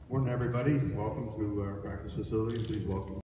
Morning, everybody. Welcome to our practice facility. Please welcome